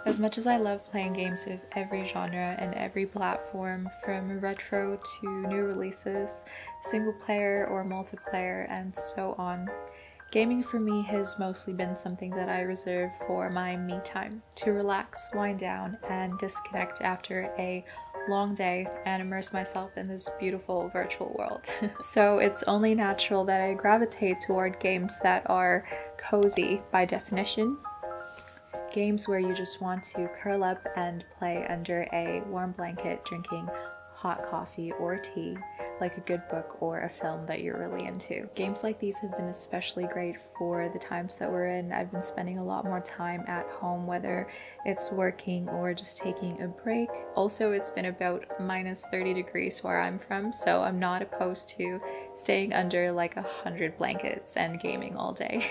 As much as I love playing games of every genre and every platform, from retro to new releases, single player or multiplayer, and so on, gaming for me has mostly been something that I reserve for my me time, to relax, wind down, and disconnect after a long day and immerse myself in this beautiful virtual world. So it's only natural that I gravitate toward games that are cozy by definition. Games where you just want to curl up and play under a warm blanket drinking hot coffee or tea, like a good book or a film that you're really into. Games like these have been especially great for the times that we're in. I've been spending a lot more time at home, whether it's working or just taking a break. Also, it's been about minus 30 degrees where I'm from, so I'm not opposed to staying under like 100 blankets and gaming all day.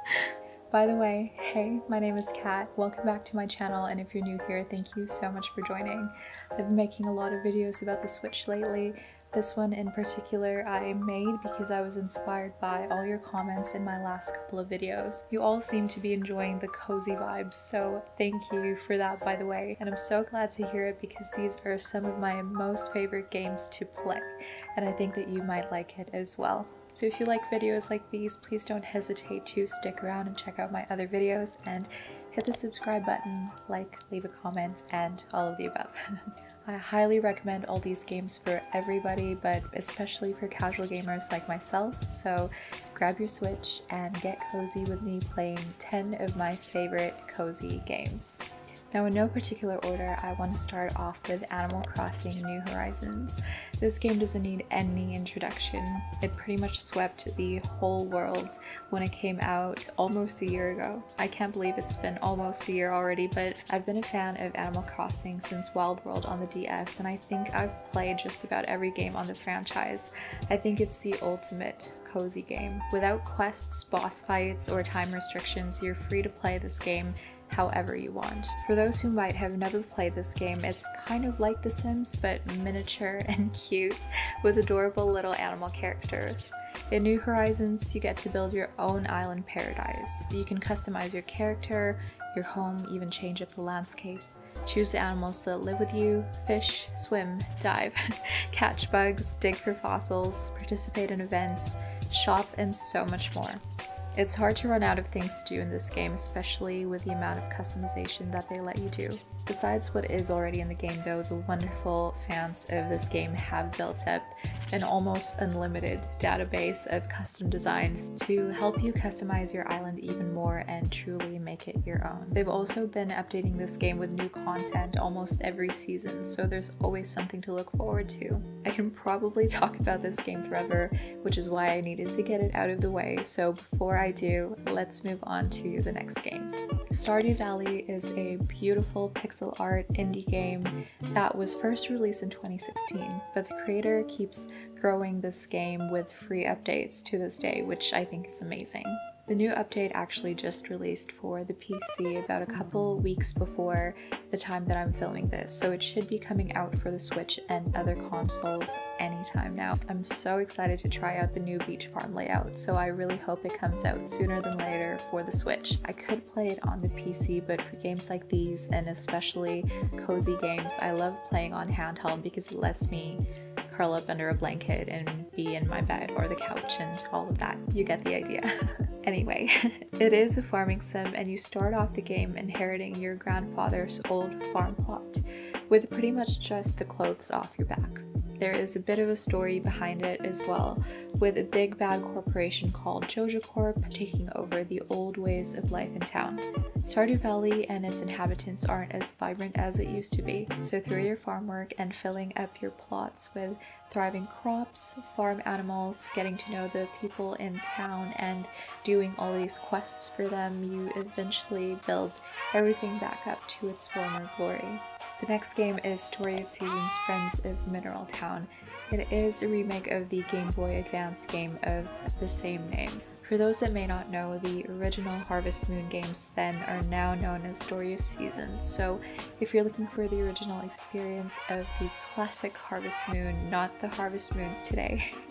By the way, hey, my name is Kat. Welcome back to my channel, and if you're new here, thank you so much for joining. I've been making a lot of videos about the Switch lately. This one in particular I made because I was inspired by all your comments in my last couple of videos. You all seem to be enjoying the cozy vibes, so thank you for that, by the way. And I'm so glad to hear it because these are some of my most favorite games to play, and I think that you might like it as well. So if you like videos like these, please don't hesitate to stick around and check out my other videos, and hit the subscribe button, like, leave a comment, and all of the above. I highly recommend all these games for everybody, but especially for casual gamers like myself, so grab your Switch and get cozy with me playing 10 of my favorite cozy games. Now, in no particular order, I want to start off with Animal Crossing New Horizons. This game doesn't need any introduction. It pretty much swept the whole world when it came out almost a year ago. I can't believe it's been almost a year already, but I've been a fan of Animal Crossing since Wild World on the DS, and I think I've played just about every game on the franchise. I think it's the ultimate cozy game. Without quests, boss fights, or time restrictions, you're free to play this game however you want. For those who might have never played this game, it's kind of like The Sims, but miniature and cute, with adorable little animal characters. In New Horizons, you get to build your own island paradise. You can customize your character, your home, even change up the landscape. Choose the animals that live with you, fish, swim, dive, catch bugs, dig for fossils, participate in events, shop, and so much more. It's hard to run out of things to do in this game, especially with the amount of customization that they let you do. Besides what is already in the game though, the wonderful fans of this game have built up an almost unlimited database of custom designs to help you customize your island even more and truly make it your own. They've also been updating this game with new content almost every season, so there's always something to look forward to. I can probably talk about this game forever, which is why I needed to get it out of the way, so before I do, let's move on to the next game. Stardew Valley is a beautiful pixel art indie game that was first released in 2016, but the creator keeps growing this game with free updates to this day, which I think is amazing. The new update actually just released for the PC about a couple weeks before the time that I'm filming this, so it should be coming out for the Switch and other consoles anytime now. I'm so excited to try out the new beach farm layout, so I really hope it comes out sooner than later for the Switch. I could play it on the PC, but for games like these, and especially cozy games, I love playing on handheld because it lets me curl up under a blanket and be in my bed or the couch and all of that. You get the idea. Anyway, it is a farming sim, and you start off the game inheriting your grandfather's old farm plot with pretty much just the clothes off your back. There is a bit of a story behind it as well, with a big bad corporation called Joja Corp taking over the old ways of life in town. Stardew Valley and its inhabitants aren't as vibrant as it used to be, so through your farm work and filling up your plots with thriving crops, farm animals, getting to know the people in town, and doing all these quests for them, you eventually build everything back up to its former glory. The next game is Story of Seasons Friends of Mineral Town. It is a remake of the Game Boy Advance game of the same name. For those that may not know, the original Harvest Moon games then are now known as Story of Seasons, so if you're looking for the original experience of the classic Harvest Moon, not the Harvest Moons today,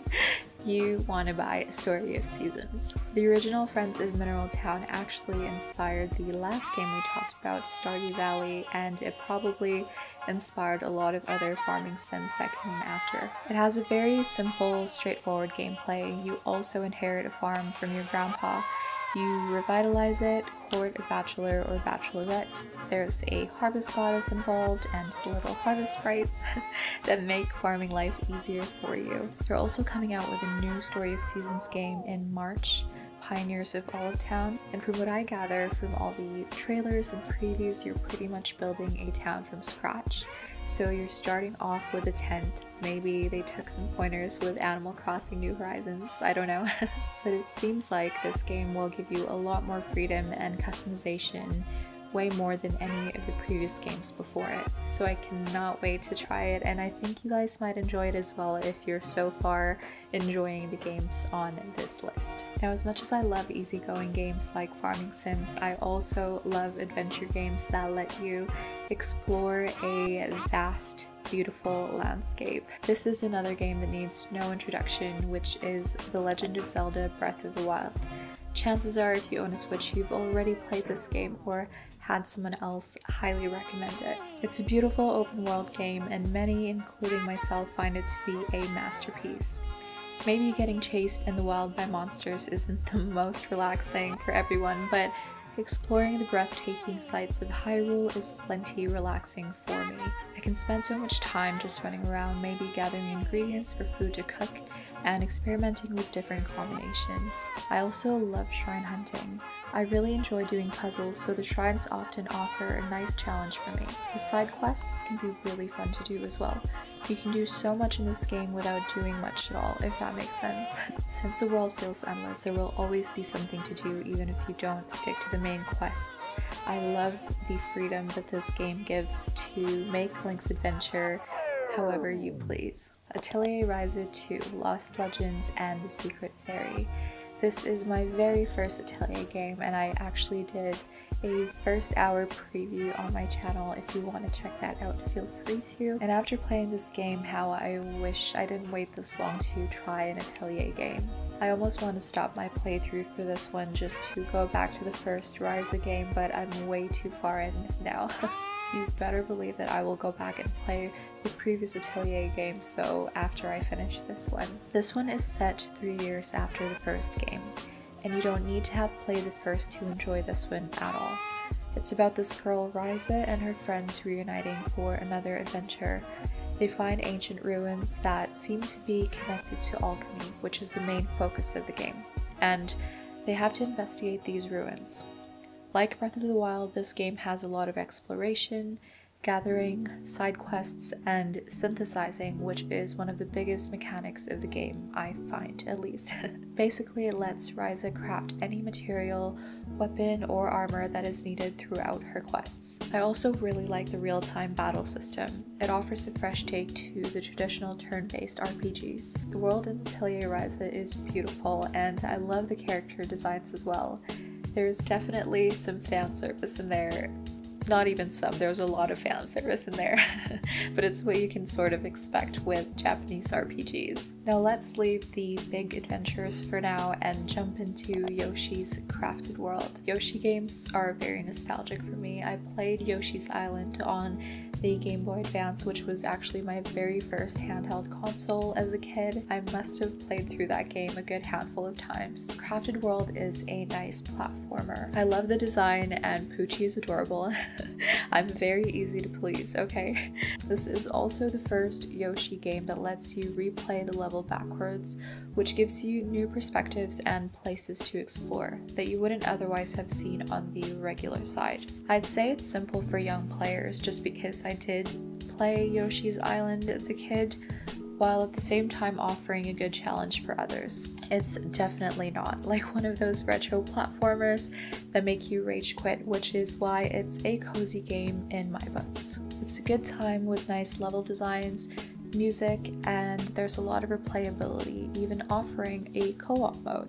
you want to buy A Story of Seasons. The original Friends of Mineral Town actually inspired the last game we talked about, Stardew Valley, and it probably inspired a lot of other farming sims that came after. It has a very simple, straightforward gameplay. You also inherit a farm from your grandpa. You revitalize it, court a bachelor or bachelorette. There's a harvest goddess involved and little harvest sprites that make farming life easier for you. They're also coming out with a new Story of Seasons game in March, Pioneers of Olive Town, and from what I gather from all the trailers and previews, you're pretty much building a town from scratch. So you're starting off with a tent. Maybe they took some pointers with Animal Crossing New Horizons, I don't know. But it seems like this game will give you a lot more freedom and customization, way more than any of the previous games before it. So I cannot wait to try it, and I think you guys might enjoy it as well if you're so far enjoying the games on this list. Now, as much as I love easygoing games like farming sims, I also love adventure games that let you explore a vast, beautiful landscape. This is another game that needs no introduction, which is The Legend of Zelda: Breath of the Wild. Chances are, if you own a Switch, you've already played this game or had someone else highly recommend it. It's a beautiful open world game, and many, including myself, find it to be a masterpiece. Maybe getting chased in the wild by monsters isn't the most relaxing for everyone, but exploring the breathtaking sights of Hyrule is plenty relaxing for me. I can spend so much time just running around, maybe gathering ingredients for food to cook and experimenting with different combinations. I also love shrine hunting. I really enjoy doing puzzles, so the shrines often offer a nice challenge for me. The side quests can be really fun to do as well. You can do so much in this game without doing much at all, if that makes sense. Since the world feels endless, there will always be something to do even if you don't stick to the main quests. I love the freedom that this game gives to make Link's adventure however you please. Atelier Ryza 2, Lost Legends, and The Secret Fairy. This is my very first Atelier game, and I actually did a first hour preview on my channel. If you want to check that out, feel free to. And after playing this game, how I wish I didn't wait this long to try an Atelier game. I almost want to stop my playthrough for this one just to go back to the first Ryza game, but I'm way too far in now. You better believe that I will go back and play the previous Atelier games though after I finish this one. This one is set 3 years after the first game, and you don't need to have played the first to enjoy this one at all. It's about this girl Ryza and her friends reuniting for another adventure. They find ancient ruins that seem to be connected to alchemy, which is the main focus of the game, and they have to investigate these ruins. Like Breath of the Wild, this game has a lot of exploration, gathering, side quests, and synthesizing, which is one of the biggest mechanics of the game, I find, at least. Basically, it lets Ryza craft any material, weapon, or armor that is needed throughout her quests. I also really like the real-time battle system. It offers a fresh take to the traditional turn-based RPGs. The world in Atelier Ryza is beautiful, and I love the character designs as well. There's definitely some fan service in there. Not even some, there's a lot of fan service in there. But it's what you can sort of expect with Japanese RPGs. Now let's leave the big adventures for now and jump into Yoshi's Crafted World. Yoshi games are very nostalgic for me. I played Yoshi's Island on the Game Boy Advance, which was actually my very first handheld console as a kid. I must have played through that game a good handful of times. Crafted World is a nice platformer. I love the design and Poochie is adorable. I'm very easy to please, okay? This is also the first Yoshi game that lets you replay the level backwards, which gives you new perspectives and places to explore that you wouldn't otherwise have seen on the regular side. I'd say it's simple for young players just because I did play Yoshi's Island as a kid, while at the same time offering a good challenge for others. It's definitely not like one of those retro platformers that make you rage quit, which is why it's a cozy game in my books. It's a good time with nice level designs, music, and there's a lot of replayability, even offering a co-op mode,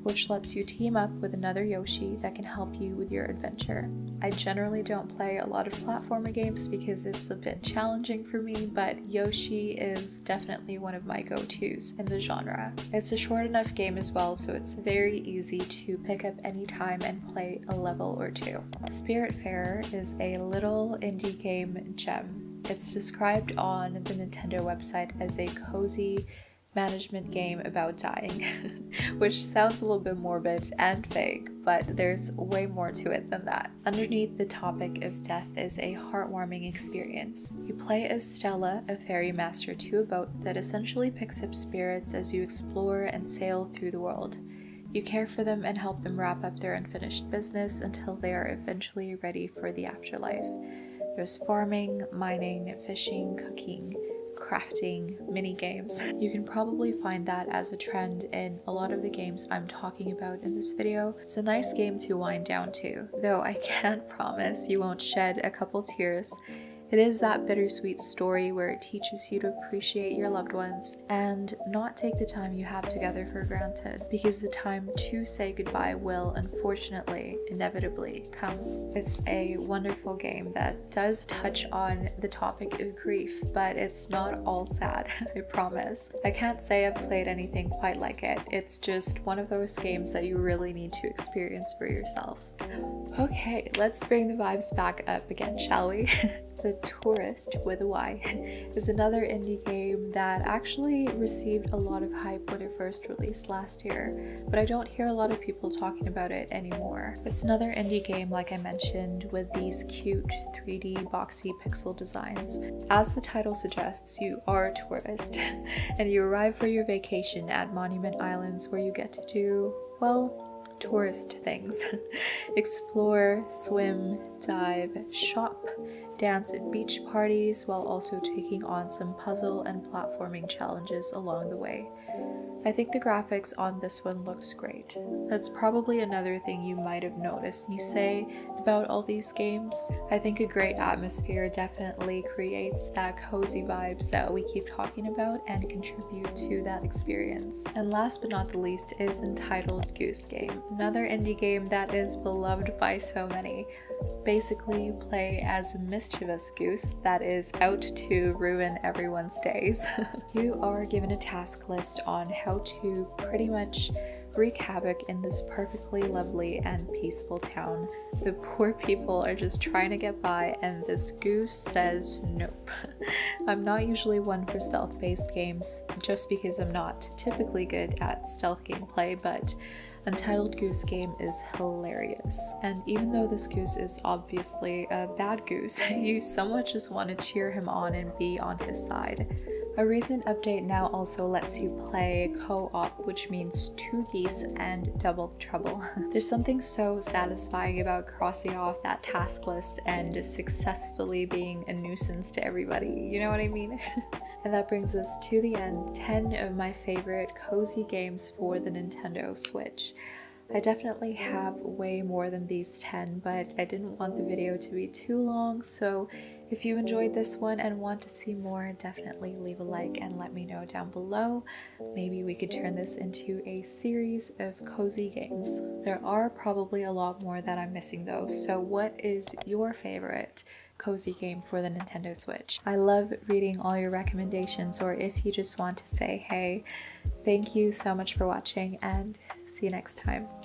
which lets you team up with another Yoshi that can help you with your adventure. I generally don't play a lot of platformer games because it's a bit challenging for me, but Yoshi is definitely one of my go-tos in the genre. It's a short enough game as well, so it's very easy to pick up anytime and play a level or two. Spiritfarer is a little indie game gem. It's described on the Nintendo website as a cozy management game about dying, which sounds a little bit morbid and vague, but there's way more to it than that. Underneath the topic of death is a heartwarming experience. You play as Stella, a fairy master to a boat that essentially picks up spirits as you explore and sail through the world. You care for them and help them wrap up their unfinished business until they are eventually ready for the afterlife. There's farming, mining, fishing, cooking, crafting, mini games. You can probably find that as a trend in a lot of the games I'm talking about in this video. It's a nice game to wind down to, though I can't promise you won't shed a couple tears. It is that bittersweet story where it teaches you to appreciate your loved ones and not take the time you have together for granted, because the time to say goodbye will, unfortunately, inevitably come. It's a wonderful game that does touch on the topic of grief, but it's not all sad, I promise. I can't say I've played anything quite like it. It's just one of those games that you really need to experience for yourself. Okay, let's bring the vibes back up again, shall we? The Tourist, with a Y, is another indie game that actually received a lot of hype when it first released last year, but I don't hear a lot of people talking about it anymore. It's another indie game, like I mentioned, with these cute 3D boxy pixel designs. As the title suggests, you are a tourist, and you arrive for your vacation at Monument Islands, where you get to do, well, tourist things. Explore, swim, dive, shop, dance at beach parties, while also taking on some puzzle and platforming challenges along the way. I think the graphics on this one looks great. That's probably another thing you might have noticed me say about all these games. I think a great atmosphere definitely creates that cozy vibes that we keep talking about and contribute to that experience. And last but not the least is Entitled Goose Game, another indie game that is beloved by so many. Basically, you play as a mischievous goose that is out to ruin everyone's days. You are given a task list on how to pretty much wreak havoc in this perfectly lovely and peaceful town. The poor people are just trying to get by, and this goose says nope. I'm not usually one for stealth-based games, just because I'm not typically good at stealth gameplay, but Entitled Goose Game is hilarious. And even though this goose is obviously a bad goose, you somewhat just want to cheer him on and be on his side. A recent update now also lets you play co-op, which means 2 geese and double trouble. There's something so satisfying about crossing off that task list and successfully being a nuisance to everybody, you know what I mean? And that brings us to the end, 10 of my favorite cozy games for the Nintendo Switch. I definitely have way more than these 10, but I didn't want the video to be too long, so if you enjoyed this one and want to see more, definitely leave a like and let me know down below. Maybe we could turn this into a series of cozy games. There are probably a lot more that I'm missing though, so what is your favorite cozy game for the Nintendo Switch? I love reading all your recommendations, or if you just want to say hey. Thank you so much for watching, and see you next time.